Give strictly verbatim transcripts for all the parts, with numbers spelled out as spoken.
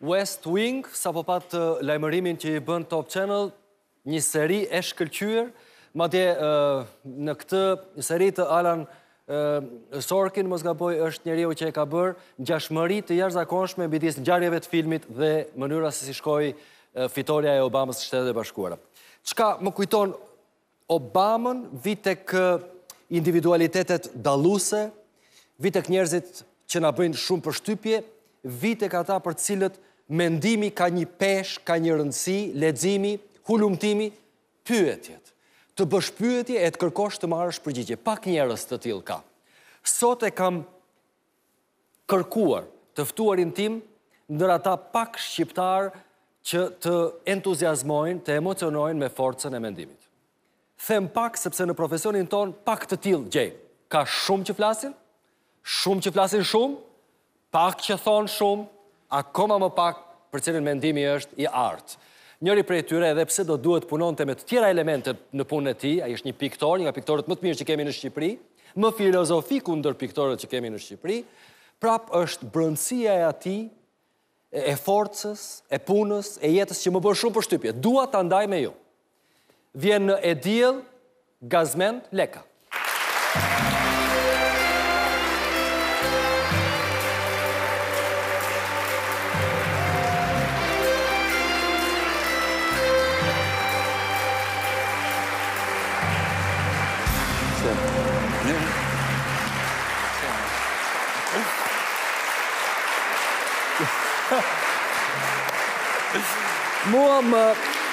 West Wing, sa po pat lajmërimin që i bën Top Channel, një seri e shkëlqyer, madje në këtë seri të Alan Sorkin, mos gaboj, është njeriu që e ka bërë ngjashmëri të jashtëzakonshme midis ngjarjeve të filmit dhe mënyra se si shkoi fitoria e Obamës së Shtetet e Bashkuara. Çka më kujton Obamën, vi tek individualitetet dalluese, vi tek njerëzit që na bëjnë shumë përshtypje, vi tek ata për të cilët mendimi ka një peshë, ka një rëndësi, leximi, hulumtimi, pyetjet. Të bësh pyetje e të kërkosh të marrësh përgjigje. Pak njerëz të tillë ka. Sot e kam kërkuar të ftuarin tim ndër ata pak shqiptar që të entuziazmojnë, të emocionojnë me forcën e mendimit. Them pak sepse në profesionin ton pak të tillë gjej. Ka shumë që flasin, shumë që flasin shumë, pak që thonë shumë, akoma më pak për cilën mendimi është i artë. Njëri prej tyre, edhe pse do duhet punonte me të tjera elemente në punën e tij, ai është një piktor, një nga piktorët më të mirë që kemi në Shqipëri, më filozofiku ndër piktorët që kemi në Shqipëri, prap është brëndësia e atij, e forcës, e punës, e jetës që më bën shumë përshtypje. Dua ta ndaj me ju. Vjen në e DIELL, Gazmend, Leka. Mua më...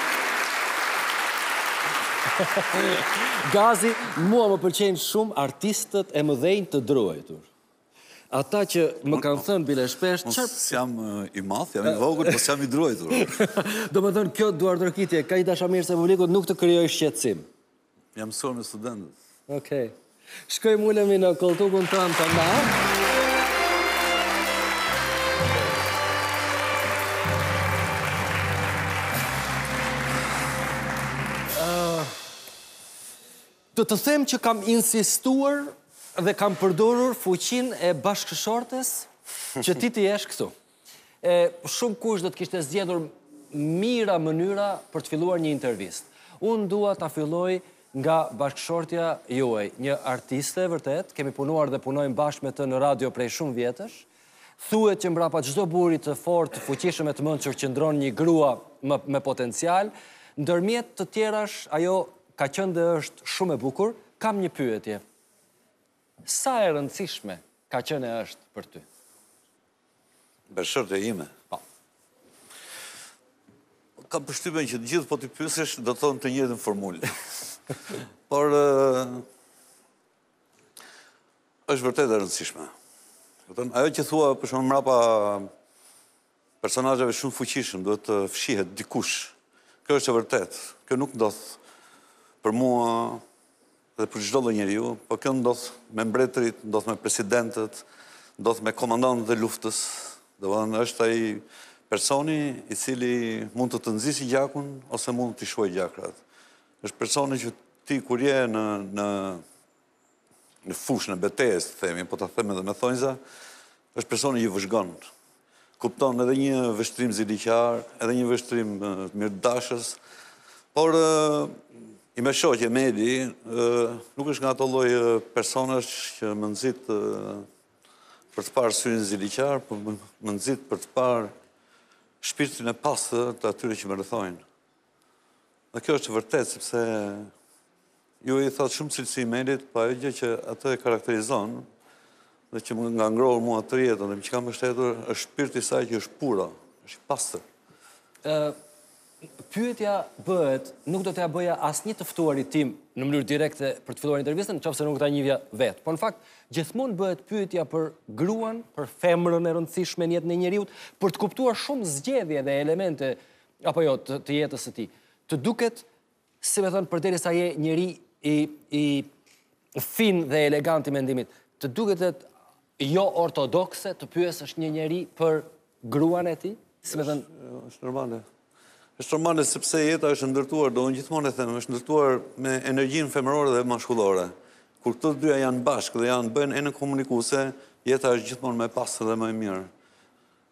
Gazi, mua më pëlqejnë shumë artistët e mëdhenj të druajtur. Ata që më kanë thënë bile shpesh... Mos jam i madh, jam i vogël, mos jam i druajtur. Do më thënë, kjo duardërkitje, ka i dashamirës e publikut, nuk të krijoj shqetësim. Jam mësuar me studentët. Okej. Shkoj mulemi në koltukun tënd të nda. Të të them që kam insistuar dhe kam përdorur fuqin e bashkëshortes që ti të jesh këtu. Shumë kush do të kishte zgjedhur mira mënyra për të filluar një intervistë. Unë dua ta filloj nga bashkëshortja juaj, një artiste vërtet, kemi punuar dhe punojmë bashkë me të në radio prej shumë vjetësh. Thuhet që mbrapa çdo burri të fortë, të fuqishëm e të mençur qëndron një grua me potencial, ndërmjet të tjerash ajo ka qenë dhe është shumë e bukur. Kam një pyetje. Sa e rëndësishme ka qenë e është për ty? Bashkëshortja ime. Po. Kam përshtypjen që të gjithë po t'i pyesësh do të thonë të njëjtën formulë. Por është vërtet e rëndësishme. Ajo që thua për shembull mbrapa personazheve shumë fuqishëm duhet të fshihet dikush. Kjo është e vërtet. Kjo nuk ndodh për mua dhe për çdo lloj njeriu, po kjo ndodh me mbretërit, ndodh me presidentët, ndodh me komandantët e luftës. Do të thonë është ai personi i cili mund të të nxjisë gjakun ose mund të shuajë gjakrat. Është personi që ti kur je në në në fushën e betejës, themi, po ta them edhe me thonjza, është personi që vëzhgon. Kupton edhe një vështrim ziliqar, edhe një vështrim mirëdashës, por i me shoqe Medi nuk është nga ato lloj personash që më nxit për të parë syrin ziliqar, por më nxit për të parë shpirtin e pastër të atyre që më rrethojnë. Dhe kjo është vërtet, sepse ju i thot shumë cilësi Medit, pa ajo gjë që atë e karakterizon dhe që më nga ngrohur mua të jetën dhe më që kam mbështetur është shpirti i saj që është pura, është i pastër. Pyetja bëhet, nuk do t'ja bëja asnjë të ftuarit tim në mënyrë direkte për të filluar intervistën, nëse nuk ta njihja vetë. Po në fakt, gjithmonë bëhet pyetja për gruan, për femrën e rëndësishme në jetën e njeriu, për të kuptuar shumë zgjedhje dhe elemente apo jo të, të jetës së tij. Të duket, si më thon, përderisa je njeri i i fin dhe elegant i mendimit, të duket jo ortodokse të pyesësh një njeri për gruan e tij, si më thon, është normale. Është normale sepse jeta është ndërtuar, do unë gjithmonë e them, është ndërtuar me energjinë femërore dhe mashkullore. Kur këto dyja janë bashkë dhe janë bëjnë enën komunikuese, jeta është gjithmonë më e pastër dhe më e mirë.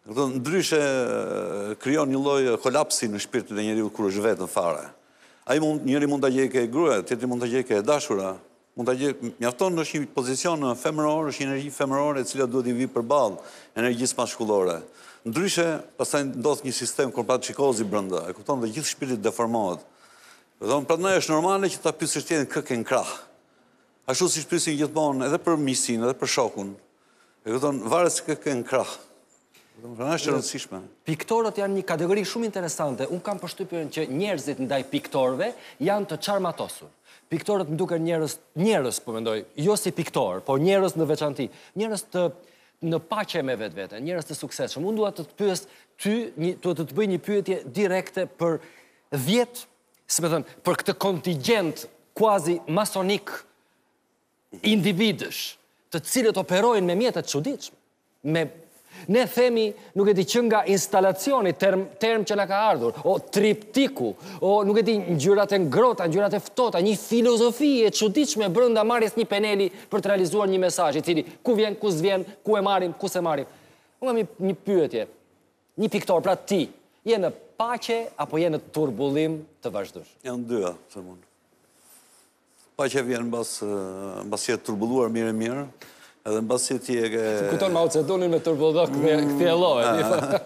Ndryshe krijon një lloj kolapsi në shpirtin e njeriu kur është vetën fare. Ai mund njëri mund ta gjejë e gruaja, tjetri mund ta gjejë e dashura, mund ta gjejë mjafton është një pozicion femëror, është një energji femërore e cila duhet i vi përballë energjisë maskullore. Ndryshe, pastaj ndodh një sistem korpatçikozi brenda, e kupton, dhe gjithë shpirti deformohet. Do të prandaj është normale që ta pyesësh tjetrin kë ke në krah. Ashtu siç pyesin gjithmonë edhe për miqsinë, edhe për shokun. E kupton, varet se kë ke në krah. Është e rëndësishme. Piktorët janë një kategori shumë interesante. Unë kam përshtypjen që njerëzit ndaj piktorëve janë të çarmatosur. Piktorët më duken njerëz, njerëz po mendoj, jo si piktor, po njerëz në veçanti, njerëz të në paqe me vetveten, njerëz të suksesshëm. Unë dua të të pyes ty, duhet të të bëj një pyetje direkte për dhjetë, si më thënë, për këtë kontingjent quasi masonik individësh, të cilët operojnë me mjete të çuditshme, me ne themi, nuk e di që nga instalacioni, term, term që na ka ardhur, o triptiku, o nuk e di ngjyrat e ngrohta, ngjyrat e ftohta, një filozofi e çuditshme brenda marrjes një peneli për të realizuar një mesazh i cili ku vjen, ku s'vjen, ku e marrim, ku s'e marrim. Unë kam një, një pyetje. Një piktor, pra ti, je në paqe apo je në turbullim të vazhdueshëm? Janë dyja, se mund. Paqja vjen mbas mbas je turbulluar mirë e mirë. Edhe në basi ti e ke... Kujton Mao Tse-tunin me turbulldok me këthjellohet.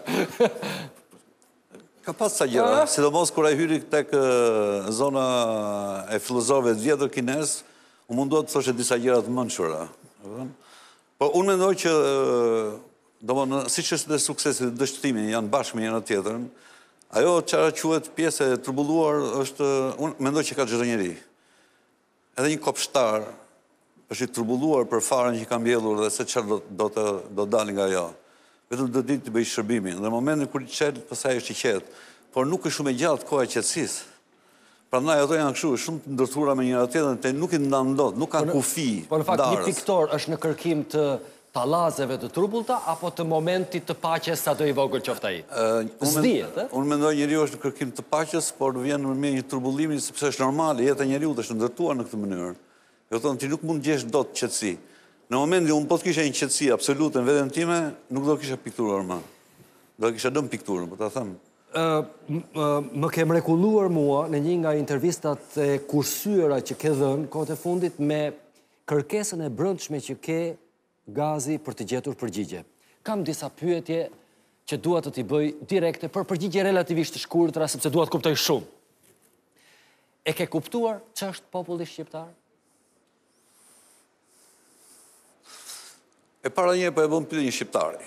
Ka pas sa gjëra, sidomos kur ai hyri tek zona e filozofëve të vjetër kinez, u mundua të thoshte disa gjëra të mençura. Po unë mendoj që, domethënë, siç është dhe suksesi dhe dështimi janë bashkë me njëra tjetrën, ajo çfarë quhet pjesë e turbulluar është, unë mendoj që ka çdo njeri. Edhe një kopshtar është i turbulluar për farën që ka mbjellur dhe se çfarë do të do dalë nga ajo. Vetëm do ditë të bëj shërbimin. Dhe në momentin kur i çel, pastaj është i qetë, por nuk është shumë e gjatë koha e qetësisë. Prandaj ato janë kështu, shumë të ndërtuara me njëra tjetrën, te nuk i ndan dot, nuk kanë kufi. Po në fakt një piktor është në kërkim të tallazeve të turbullta apo të momentit të paqes sa do i vogël qoftë ai. S'dihet, ë? Unë mendoj njeriu është në kërkim të paqes, por vjen në një turbullimi sepse është normale, jeta e njeriu është ndërtuar në këtë mënyrë. Jo thonë, ti nuk mund gjesh dot qetësi. Në momentin unë po të kisha një qetësi absolute në veten time, nuk do kisha pikturuar më. Do kisha dëm pikturën, po ta them. Më ke mrekulluar mua në një nga intervistat e kursyera që ke dhënë kohët e fundit me kërkesën e brendshme që ke Gazi për të gjetur përgjigje. Kam disa pyetje që dua të t'i bëj direkte për përgjigje relativisht të shkurtra sepse dua të kuptoj shumë. E ke kuptuar ç'është populli shqiptar? E para një po e bëm pyetje një shqiptari.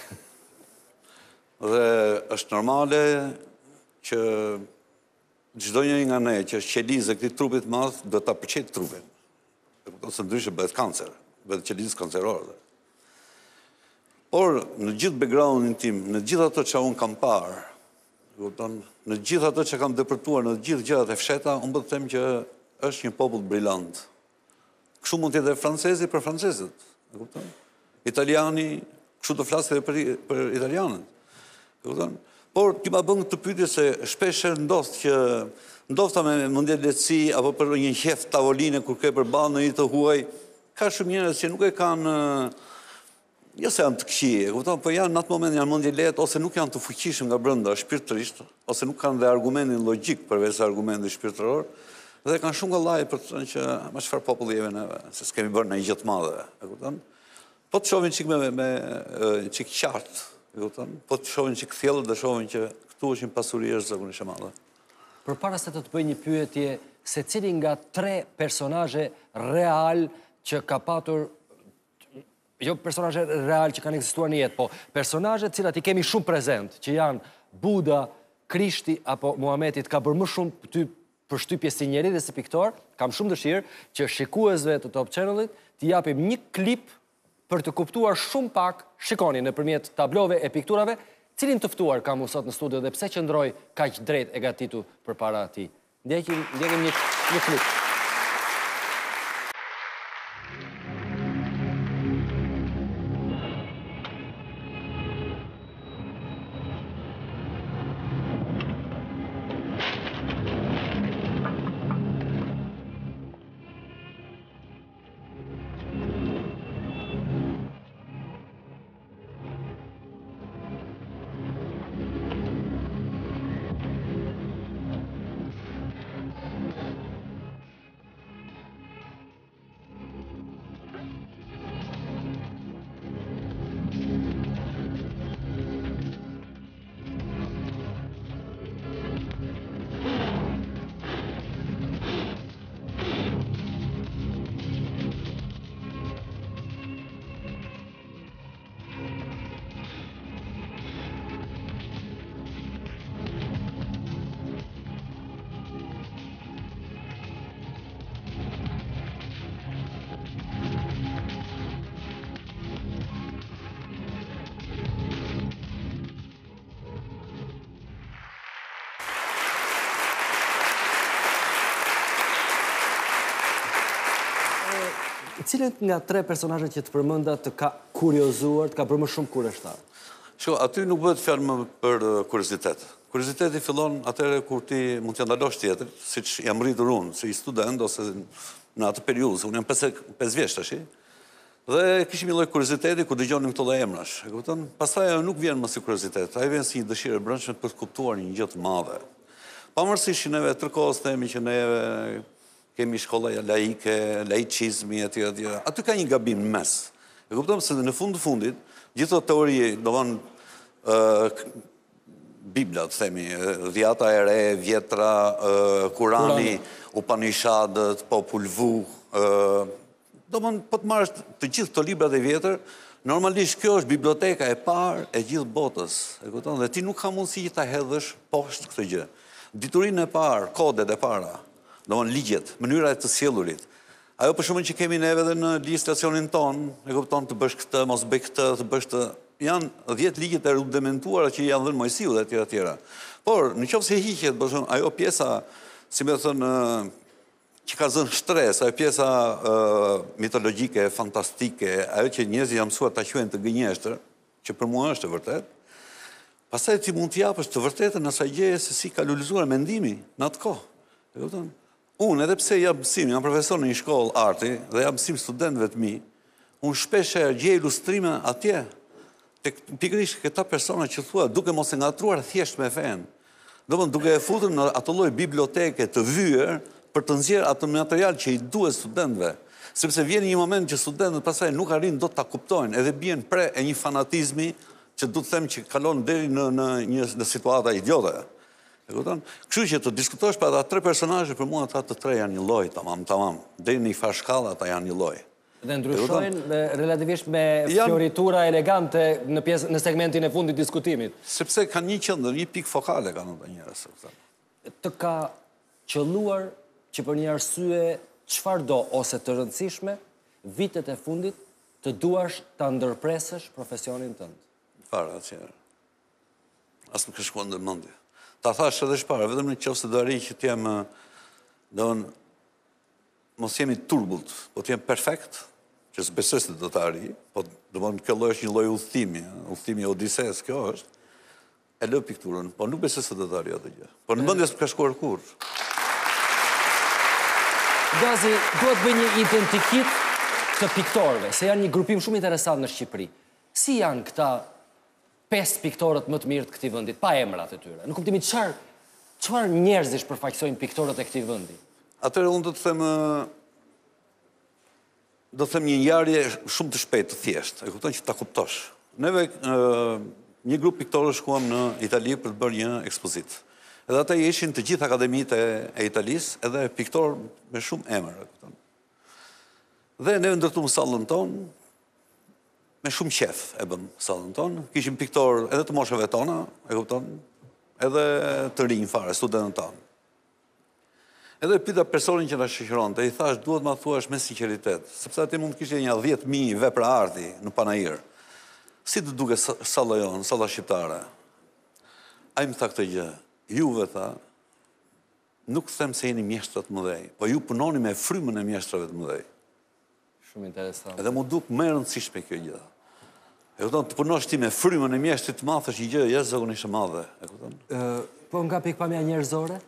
Dhe është normale që çdo njeri nga ne që është qelizë e këtij trupi të madh do ta përqejë trupin. Ose ndryshe bëhet kancer, bëhet qelizë kancerore. Por në gjithë backgroundin tim, në gjithë ato që unë kam parë, në gjithë ato që kam depërtuar, në gjithë gjërat e fsheta, unë po të them që është një popull brillant. Kështu mund të jetë francezi për francezët, e kupton? Italiani, kështu të flasë edhe për, për italianët. Por, ti ma bën të pyetje se shpesh ndodh që ndofta me mundje lehtësi apo për një qef tavoline kur ke përballë në një të huaj, ka shumë njerëz që nuk e kanë, jo se janë të këqij, kupton, po janë në atë moment janë mundje lehtë ose nuk janë të fuqishëm nga brenda shpirtërisht, ose nuk kanë dhe argumentin logjik përveç argumentit shpirtëror, dhe kanë shumë gallaj për të thënë që ma çfarë populli jemi neve, se s'kemi bërë ndonjë gjë të madhe, e kupton? Po të shohin çik me me çik qartë, e kupton? Po të shohin çik thellë dhe shohin që këtu është një pasuri jashtëzakonisht e madhe. Përpara se të të bëj një pyetje, se cili nga tre personazhe real që ka patur, jo personazhe real që kanë ekzistuar në jetë, po personazhe të cilat i kemi shumë prezent, që janë Buda, Krishti apo Muhameti, ka bërë më shumë ty përshtypje si njeri dhe si piktor, kam shumë dëshirë që shikuesve të Top Channelit t'i japim një klip për të kuptuar shumë pak, shikoni nëpërmjet tablove e pikturave, cilin të ftuar kam unë sot në studio dhe pse qëndroj kaq drejt e gatitu përpara atij. Ndjekim, ndjekim një, një klip. cilën nga tre personazhet që të përmenda të ka kuriozuar, të ka bërë më shumë kuriozitar? Shko, aty nuk bëhet fjalë më për kuriozitet. Kurioziteti fillon atëherë kur ti mund t'ja ndalosh tjetër, siç jam rritur unë, si student ose në atë periudhë, unë jam pesë vjeç tash. Dhe kishim një lloj kurioziteti ku dëgjonim këto lloj emrash. E kupton? Pastaj ajo nuk vjen më si kuriozitet, ai vjen si një dëshirë e brendshme për të kuptuar një gjë të madhe. Pavarësisht që neve tërkohës themi që neve kemi shkolla laike, laicizmi etj etj. Aty ka një gabim në mes. E kupton se në fund të fundit, gjithë ato teori, domthon ë Bibla, të themi, dhjata e re, vjetra, Kurani, Upanishadët, Popul Vuh, domthon po të marrësh të gjithë këto librat e vjetër, normalisht kjo është biblioteka e parë e gjithë botës, e kupton? Dhe ti nuk ka mundësi që ta hedhësh poshtë këtë gjë. Diturinë e parë, kodet e para, domthon ligjet, mënyra e të sjellurit. Ajo për shkakun që kemi neve edhe në legjislacionin ton, e kupton, të bësh këtë, mos bëj këtë, të bësh këtë, janë dhjetë ligjet e rudimentuara që janë dhënë Mojsiu dhe etj etj. Por nëse hiqet, për shembull, ajo pjesa, si më thënë, që ka zënë shtres, ajo pjesa mitologjike, fantastike, ajo që njerëzit janë mësuar ta quajnë të gënjeshtër, që për mua është e vërtetë. Pastaj ti mund t'i japësh të vërtetën asaj gjëje se si ka lulëzuar mendimi në atë kohë. E kupton? Unë edhe pse jam mësim, jam profesor në një shkollë arti dhe jam mësim studentëve të mi, unë shpesh gjej ilustrime atje tek pikërisht këta persona që thua duke mos e ngatruar thjesht me fen. Domthon duke e futur në atë lloj biblioteke të vyer për të nxjerrë atë material që i duhet studentëve. Sepse vjen një moment që studentët pastaj nuk arrin dot ta kuptojnë, edhe bien pre e një fanatizmi që du të them që kalon deri në në një në situata idiote. E kupton? Kështu që të diskutosh për ata tre personazhe, për mua ata të tre janë një lloj, tamam, tamam. Deri në një farë shkallë ata janë një lloj. Dhe ndryshojnë relativisht me fioritura elegante në pjesë në segmentin e fundit të diskutimit. Sepse kanë një qendër, një pikë fokale kanë ata njerëz, sepse. Të ka qelluar që për një arsye çfarëdo ose të rëndësishme, vitet e fundit të duash ta ndërpresësh profesionin tënd. Fare atëherë. As nuk e shkuan në mendje. Ta thash edhe shpara, vetëm në qoftë se do arij që të jem, domthon, mos jemi turbullt, po të jem perfekt, që s'besoj se do të arij, po domthon kjo lloj është një lloj udhëtimi, udhëtimi odises, kjo është. E lë pikturën, po nuk besoj se do të arij atë gjë. Po në mendje s'ka shkuar kurrë. Gazi, duhet bëj një identikit të piktorëve, se janë një grupim shumë interesant në Shqipëri. Si janë këta pesë piktorët më të mirë të këtij vendi, pa emrat e tyre? Në kuptimin çfarë çfarë njerëzish përfaqësojnë piktorët e këtij vendi? Atëherë unë do të them do të them një ngjarje shumë të shpejtë, të thjeshtë, e kupton që ta kuptosh. Neve një grup piktorësh shkuam në Itali për të bërë një ekspozitë. Edhe ata ishin të gjithë akademitë e Italisë, edhe piktorë me shumë emër, e kupton. Dhe ne ndërtuam sallën tonë, me shumë qef e bëm sallën tonë. Kishim piktorë edhe të moshave tona, e kupton, edhe të rinj fare, studentët tanë. Edhe pyeta personin që na shoqëronte, i thash duhet ma thuash me sinqeritet, sepse aty mund të kishte një dhjetë mijë vepra arti në panajir. Si të duket salla jonë, salla shqiptare? Ai më tha këtë gjë, juve tha, nuk them se jeni mjeshtra të mëdhej, po ju punoni me frymën e mjeshtrave të mëdhej. Shumë interesant. Edhe mu duk më e rëndësishme kjo gjë. E kupton, të punosh ti me frymën e mjeshtrit të madh është një gjë jashtëzakonisht e madhe, e kupton? Po nga pikpamja njerëzore?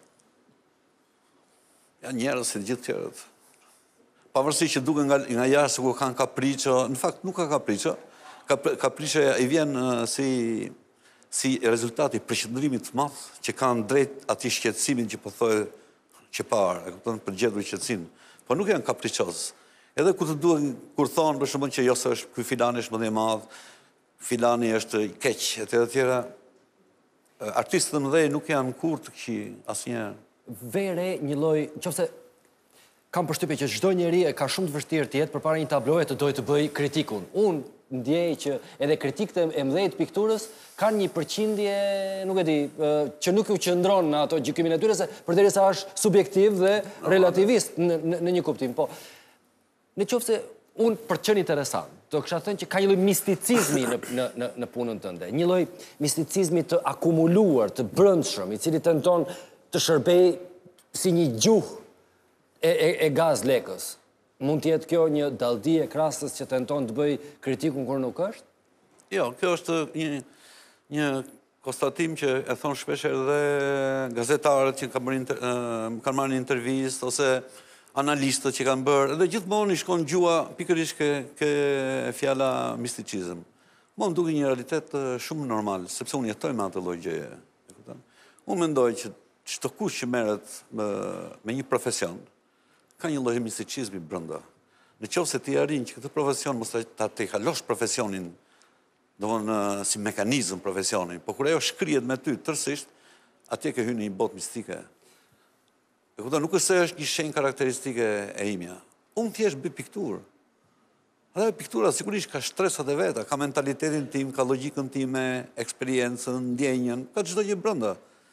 Janë njerëz si të gjithë tjerët. Pavarësisht që duken nga nga jashtë ku kanë kapriço, në fakt nuk ka kapriço. Kapriço i vjen si si rezultati i përqendrimit të madh që kanë drejt atij shqetësimin që po thotë që parë, e kupton, për gjetur qetësinë. Po nuk janë kapriçoz. Edhe kur të duhen, kur thonë për shembull që jo se është ky filani është më i madh, filani është i keq, etj etj. Artistët e mëdhenj nuk janë kurrë të këqij asnjëherë. Vere një lloj, nëse kam përshtypje që çdo njeri e ka shumë të vështirë të jetë përpara një tabloje të dojë të bëj kritikun. Unë ndjej që edhe kritikët e mëdhenj të pikturës kanë një përqindje, nuk e di, që nuk u qëndron në ato gjykimin e tyre, se përderisa është subjektiv dhe relativist në, në, në një kuptim. Po, në qoftë se unë për të qenë interesant, do kisha thënë që ka një lloj misticizmi në, në, në, në punën tënde, një lloj misticizmi të akumuluar, të brendshëm, i cili tenton të shërbej si një gjuhë e, e, e gaz lekës. Mund tjetë kjo një daldi e krasës që tenton të bëj kritikun kur nuk është? Jo, kjo është një, një konstatim që e thonë shpesh edhe gazetarët që kanë marrë një intervistë, ose analistët që kanë bërë, edhe gjithmonë i shkon gjua pikërisht ke, ke fjala misticizëm. Mo më duke një realitet shumë normal, sepse unë jetoj me atë lloj gjëje. Unë mendoj që çdo kush që merret me, me një profesion, ka një lloj misticizmi brenda. Në qoftë se ti arrin që këtë profesion mos ta të kalosh profesionin, domthonë si mekanizëm profesionin, por kur ajo shkrihet me ty tërësisht, atje ke hyrë në një botë mistike. E kupton, nuk është se është një shenjë karakteristike e imja. Unë thjesht bëj pikturë. Edhe piktura sigurisht ka shtresat e veta, ka mentalitetin tim, ka logjikën time, eksperiencën, ndjenjën, ka çdo gjë brenda.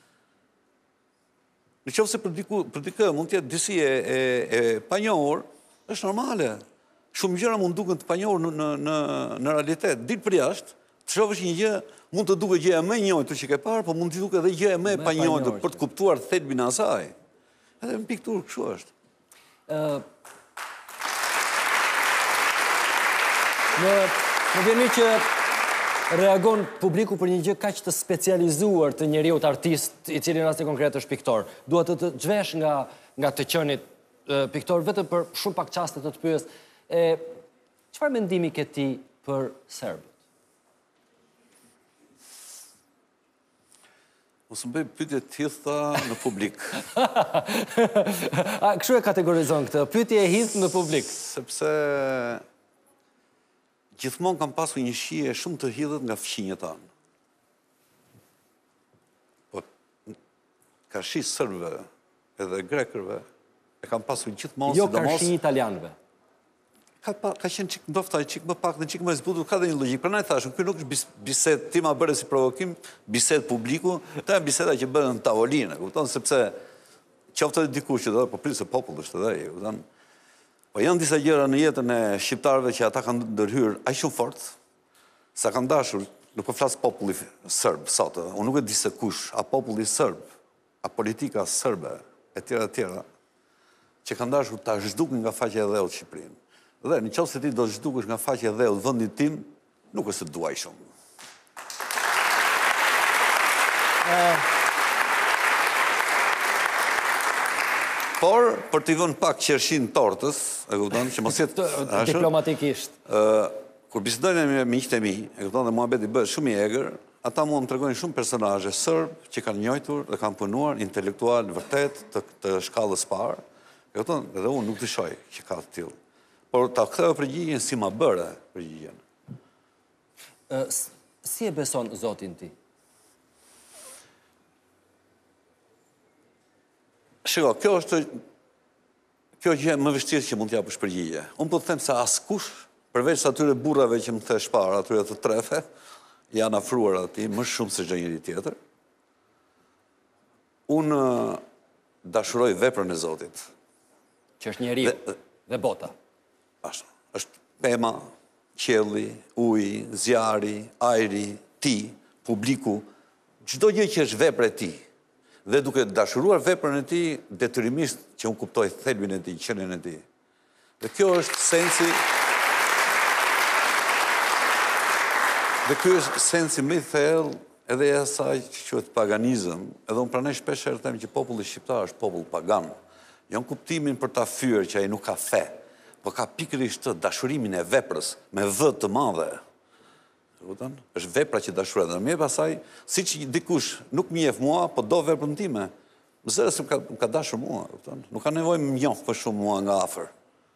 Në qoftë se për diku, për dikë mund të jetë disi e, e, e panjohur, është normale. Shumë gjëra mund duken të panjohur në, në, në, në realitet. Ditë për jashtë, të shohësh një gjë, mund të duket gjëja më e njohur që ke parë, por mund të duket edhe gjëja më e panjohur për të kuptuar thelbin e asaj. Edhe në pikturë kështu është. Uh, Më, më vjen që reagon publiku për një gjë kaq të specializuar të njeriut artist, i cili në rastin konkret është piktor. Dua të të zhvesh nga, nga të qenit e, piktor, vetëm për shumë pak çaste të të pyes. E, çfarë mendimi ke ti për serbët? Mos më bëj pyetje të hidhta në publik. A, kështu e kategorizon këtë, pyetje e hidhtë në publik? Sepse gjithmonë kam pasur një shije shumë të hidhët nga fqinjët tanë. Po, ka shi sërbëve edhe grekërve, e kam pasur gjithmonë, jo sidomos... ka shi italianëve. Ka, pa, ka qenë qik ndofta, qik më pak, në qik më zbutur, ka dhe një logjikë. Për na i thashëm, kjo nuk është bised, ti ma bërë si provokim, bised publiku, ta e biseda që bërë në tavolinë, kupton, sepse qoftë edhe dikush që dhe, po prisë se popull është edhe, kupton. Po janë disa gjëra në jetën e shqiptarëve që ata kanë ndërhyrë aq shumë fort, sa kanë dashur, nuk po flas populli serb sot, unë nuk e di se kush, a populli serb, a politika serbe, e tjera e tjera, që kanë dashur ta zhdukin nga faqja e dhëut Shqipërinë. Dhe në qoftë se ti do të zhdukesh nga faqja e dhëut vendin tim, nuk është se duaj shumë. Uh... Por, për t'i vënë pak qershin tortës, e kupton, që mos jetë diplomatikisht. Kur bisedojnë me miqtë e mi, e kupton, dhe Muhabeti bëhet shumë i egër, ata mua më tregojnë shumë personazhe serb që kanë njohur dhe kanë punuar intelektual vërtet të, të shkallës parë. E kupton, edhe unë nuk dëshoj që ka të tillë. Por ta ktheu përgjigjen si ma bëre përgjigjen. Si e beson Zotin ti? Shiko, kjo është kjo gjë më vështirë që mund t'ja japësh përgjigje. Unë po të them se askush, përveç atyre burrave që më thesh para, atyre të trefe, janë afruar atij më shumë se çdo njeri tjetër. Unë dashuroj veprën e Zotit. Që është njeriu dhe, dhe bota. Ashtu. Është pema, qielli, uji, zjarri, ajri, ti, publiku, çdo gjë që është vepër e tij. Dhe duke dashuruar veprën e tij, detyrimisht që unë kuptoj thelbin e tij, qenien e tij. Dhe kjo është sensi Dhe kjo është sensi më i thellë edhe e asaj që quhet paganizëm. Edhe unë pranoj shpesh herë them që populli shqiptar është popull pagan. Jo në kuptimin për ta fyer që ai nuk ka fe, por ka pikërisht të dashurimin e veprës me vë të madhe. Kupton? Është vepra që dashurohet. Dhe më pasaj, siç dikush nuk më njeh mua, po do veprën time, më zëre se më ka, më ka dashur mua, kupton? Nuk ka nevojë më njoh më shumë mua nga afër.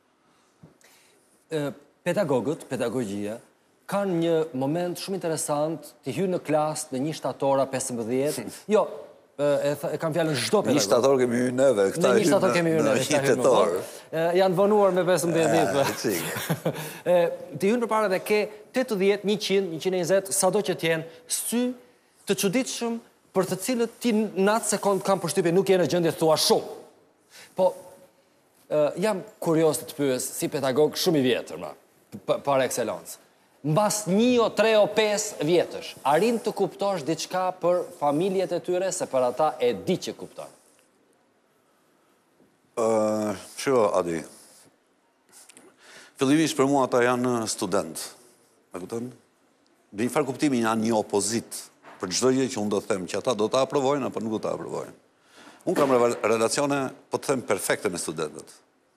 Pedagogët, pedagogjia, kanë një moment shumë interesant të hyrë në klasë në një shtatora pesëmbëdhjetë. Jo, e, e kam fjalën çdo pedagog. Një shtator kemi hyrë neve, këta në një shtator kemi hyrë neve. Një tetor. Janë vonuar me pesëmbëdhjetë ditë. Të hyrë përpara dhe ke tetëdhjetë, njëqind, njëqind e njëzet, sado që t'jenë, sy të çuditshëm për të cilët ti në atë sekond kam përshtypjen nuk je në gjendje të thua shumë. Po jam kurioz të të pyes si pedagog shumë i vjetër, ma, par excellence. Mbas një o tre o pesë vjetësh, arrin të kuptosh diçka për familjet e tyre, se për ata e di që kupton? Uh, Shiko, Adi, Fillimisht për mua ata janë student. E kupton? Në një farë kuptimi janë një opozit për çdo gjë që unë do të them që ata do ta aprovojnë apo nuk do ta aprovojnë. Unë kam relacione, po të them, perfekte me studentët.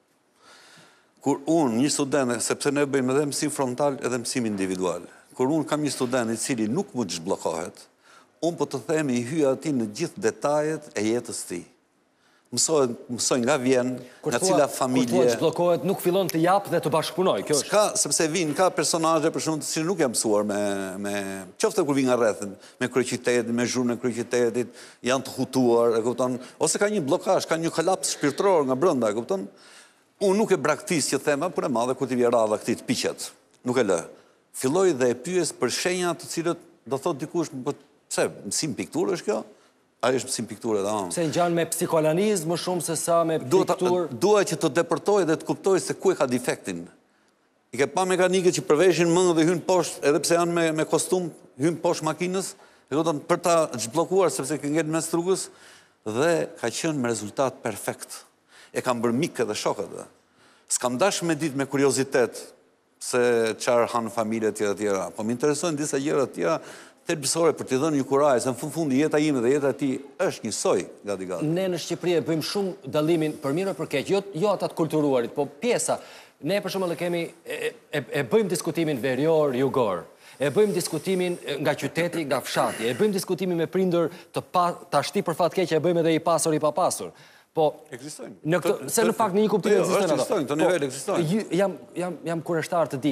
Kur unë, një student, sepse ne bëjmë edhe mësim frontal edhe mësim individual, kur unë kam një student i cili nuk mund të zhbllokohet, unë po të them i hyj ati në gjithë detajet e jetës ti. Mësoj, mësoj nga vjen, nga cila familje... Kur thua zhbllokohet, nuk fillon të japë dhe të bashkëpunoj, kjo është? Ka, sepse vinë, ka personazhe për shumë të cilë nuk jam mësuar me... me qofte kur vinë nga rrethin, me kryeqytetin, me zhurmën e kryeqytetit, janë të hutuar, e kupton? Ose ka një blokazh, ka një kolaps shpirtëror nga brenda, e kupton? Unë nuk e braktis që thema, për e madhe kur t'i vjen radha këtij të piqet. Nuk e lë. Filloj dhe e pyes për shenja të cilët do thot dikush, pse, mësim pikturë është kjo? Ai është mësim pikturë edhe anë. Se ngjan me psikoanalizë më shumë se sa me pikturë. Dua që të depërtoj dhe të kuptoj se ku e ka defektin. I ke pa mekanikët që përveshin mëngë dhe hynë poshtë, edhe pse janë me, me kostum, hynë poshtë makinës, e kupton, për ta zhbllokuar sepse ke ngel mes rrugës dhe ka qenë me rezultat perfekt. E kam bërë mikë dhe shokët dhe. S'kam dash me ditë me kuriozitet se qarë hanë familje tjera tjera, po më interesojnë disa gjëra tjera thelbësore për t'i dhënë një kuraj, se në fund fundi jeta ime dhe jeta ti është njësoj gati gati. Ne në Shqipëri e bëjmë shumë dallimin për mirë e për keq, jo, jo ata të kulturuarit, po pjesa. Ne për shembull kemi e, e, e bëjmë diskutimin verior, jugor. E bëjmë diskutimin nga qyteti, nga fshati. E bëjmë diskutimin me prindër të pa, tashti për fat keq e bëjmë edhe i pasur i papasur. Po, ekzistojnë. Në këtë, se në fakt në një kuptim ekzistojnë ato. Ekzistojnë, të nivel ekzistojnë. Jam, jam, jam kureshtar të di,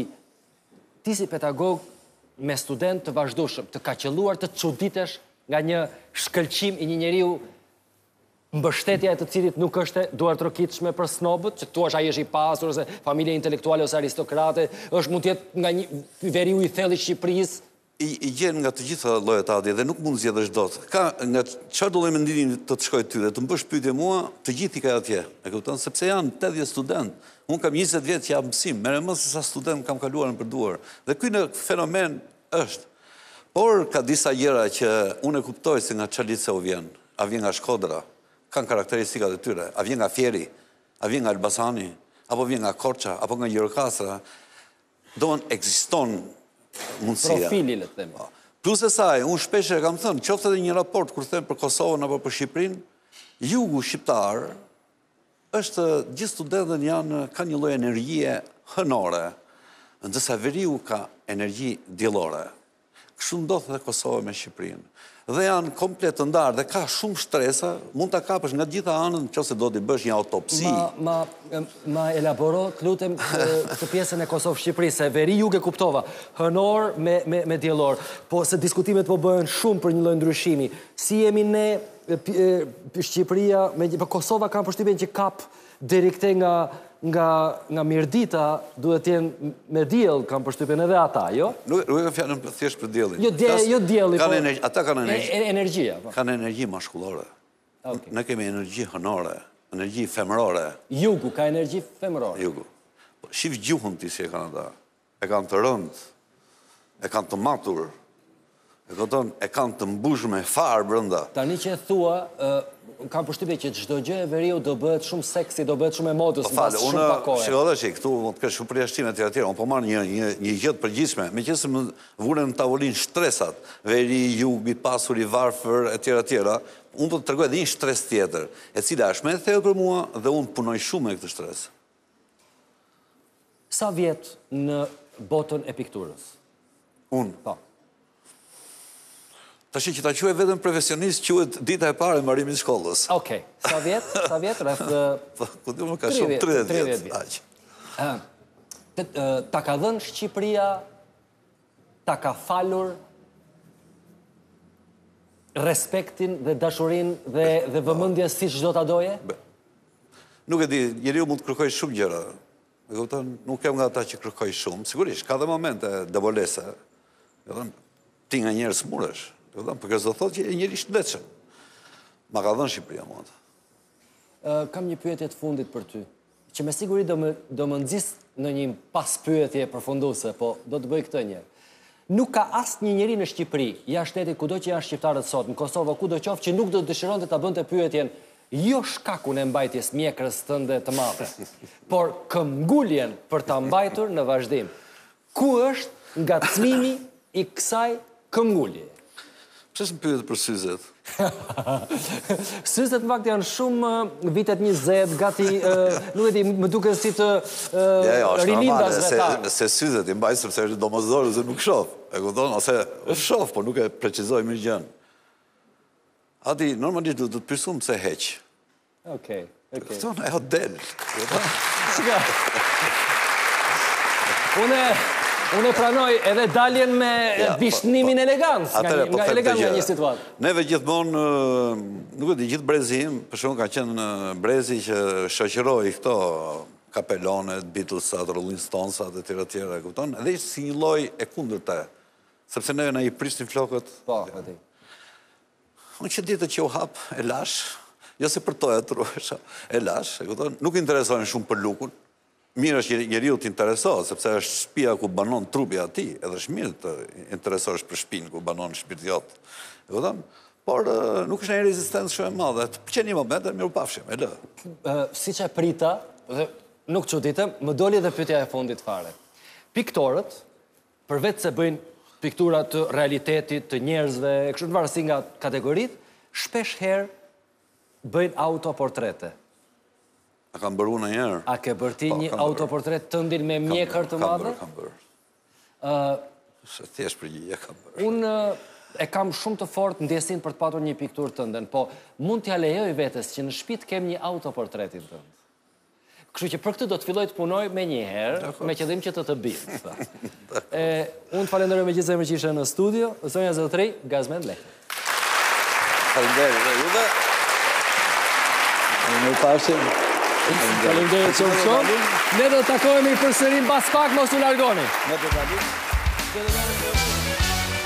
ti si pedagog me student të vazhdueshëm, të ka qelluar të çuditesh nga një shkëlqim i një njeriu mbështetja e të cilit nuk është duartrokitshme për snobët, që thua ai është i pasur ose familje intelektuale ose aristokrate, është mund të jetë nga një veriu i thellë i Shqipërisë. I, i gjenë nga të gjitha llojet adi dhe nuk mund zgjedhësh dot. Ka nga çfarë do lloj mendimi të të shkoj ty dhe të më bësh pyetje mua, të gjithë i ka atje. E kupton? Sepse janë tetëdhjetë student. Unë kam njëzet vjet që jap mësim, merrem më se sa student kam kaluar në përduar. Dhe ky në fenomen është. Por ka disa gjëra që unë e kuptoj se nga çfarë liceu vjen. A vjen nga Shkodra, kanë karakteristikat e tyre. A vjen nga Fieri, a vjen nga Elbasani, apo vjen nga Korça, apo nga Gjirokastra. Doon ekziston mundësia. Profili, le të themi. Plus e saj, unë shpesh e kam thënë, qoftë edhe një raport kur them për Kosovën apo për Shqipërinë, jugu shqiptar është, gjithë studentët janë, kanë një lloj energjie hënore, ndërsa veriu ka energji diellore. Kështu ndodh edhe Kosova me Shqipërinë. Dhe janë komplet të ndarë dhe ka shumë shtresa, mund ta kapësh nga gjitha anët nëse do t'i bësh një autopsi. Ma, ma, ma elaboro, të lutem, këtë pjesën e Kosovë-Shqipëri, se veri jug e kuptova, hënor me, me, me diellor, po se diskutimet po bëhen shumë për një lloj ndryshimi. Si jemi ne, Shqipëria, me, për Kosova kam përshtypjen që kap deri këte nga, nga, nga Mirdita, duhet të jenë me diell, kam përshtypjen edhe ata, jo? Nuk e ka fjalën thjesht për diellin. Jo, dje, jo dielli, po. Energi, ata kanë energji. E, energjia, po. Kanë energji mashkullore. Okay. Ne kemi energji hënore, energji femërore. Jugu ka energji femërore. Jugu. Shif gjuhën ti si e kanë ata. E kanë të rëndë, e kanë të matur, e këton, e kanë të mbushme farë brenda. Tani që e thua, uh, kam përshtypje që çdo gjë e veriu do bëhet shumë seksi, do bëhet shumë e modës, mbas shumë pa kohë. Shiko dhe që këtu mund të kesh shumë përjashtime të tjera, unë po marr një një një gjë të përgjithshme, meqense më vuren në tavolinë stresat, veri, jugu, i pasur, i varfër etj etj. Unë do të tregoj edhe një stres tjetër, e cila është më e thellë për mua dhe unë punoj shumë me këtë stres. Sa vjet në botën e pikturës? Unë. Po. Tash që ta quaj vetëm profesionist, quhet dita e parë e mbarimit të shkollës. Okej. Sa vjet? Sa vjet? Rreth Po, ku do më ka shumë tridhjetë vjet. Aq. Ta ka dhënë Shqipëria, ta ka falur respektin dhe dashurinë dhe dhe vëmendjen siç do ta doje? Nuk e di, njeriu mund të kërkojë shumë gjëra. E kupton, nuk jam nga ata që kërkoj shumë. Sigurisht, ka dhe momente debolese. Do të ti nga njerëz smuresh. Do të për do thotë që e njëri shëndetshëm. Ma ka dhënë Shqipëria mua. Uh, kam një pyetje të fundit për ty, që me siguri do më do më nxjis në një pas pyetje përfunduese, po do të bëj këtë një. Nuk ka asnjë njeri në Shqipëri, jashtë shtetit, kudo që janë shqiptarët sot, në Kosovë, kudo qoftë, që nuk do të dëshironte ta bënte pyetjen jo shkakun e mbajtjes mjekrës tënde të madhe, por këmbguljen për ta mbajtur në vazhdim. Ku është ngacmimi i kësaj këmbgulje? Pse s'më pyet për syzet? Syzet në fakt janë shumë vitet njëzet, gati, nuk e di, më duke si të rilindas vetar. Se syzet i mbaj sepse është domosdoshme se nuk shoh. E kupton, ose shoh, por nuk e precizoj mirë gjën. Ati, normalisht do të pyesum pse heq. Okej, okej. Kupton, ajo del. Shika. Une... Unë e pranoj edhe daljen me bishnimin elegancë, nga elegant nga një situatë. Neve gjithmonë, nuk e di, gjithë brezim, për shumë ka qenë brezi që shoqëroi këto kapelonet, Beatlesat, Rolling Stonesat e tjera tjera, kupton? Edhe ishte si një lloj e kundërta, sepse neve na i prisnin flokët. Po, aty. Unë që ditë që u hap, e lash, jo se për to e truesha, e lash, e kupton? Nuk interesojnë shumë për lukun. Mirë është njeriu të interesohet, sepse është shtëpia ku banon trupi ati, edhe është mirë të interesohesh për shtëpinë ku banon shpirti jot. E kupton? Por nuk është një rezistencë shumë e madhe. Të pëlqen një moment e miru pafshim, e lë. Siç e prita, dhe nuk çuditem, më doli edhe pyetja e fundit fare. Piktorët, përveç se bëjnë piktura të realitetit, të njerëzve, e kështu në varësi nga kategoritë, shpesh herë bëjnë autoportrete. A kam bërë në njerë? A ke bërti një autoportret të ndin me mjekër të madhe? Kam bërë, kam bërë. Se thjesht përgjigje kam bërë. Unë e kam shumë të fort ndjesin për të patur një piktur të ndën, po mund t'ja lejoj vetes që në shtëpi të kem një autoportretin tënd. Kështu që për këtë do të filloj të punoj me një herë, me qëllim që të të bëj. Unë të falenderoj me gjithë zemër që ishe në studio, zonja zotëri, Gazmend, Leka. Falenderoj dhe juve. Në pashim. Faleminderit shumë shumë. Ne do të takohemi përsëri mbas pak, mos u largoni. Ne do të